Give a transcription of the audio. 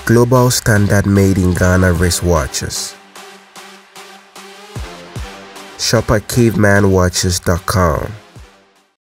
Global Standard Made in Ghana wristwatches. Shop at cavemanwatches.com.